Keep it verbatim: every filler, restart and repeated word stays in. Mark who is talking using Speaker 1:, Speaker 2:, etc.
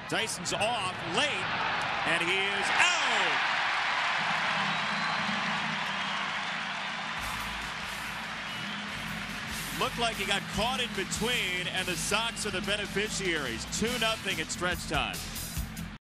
Speaker 1: Dyson's off late, and he is out. Looked like he got caught in between, and the Sox are the beneficiaries. two nothing at stretch time.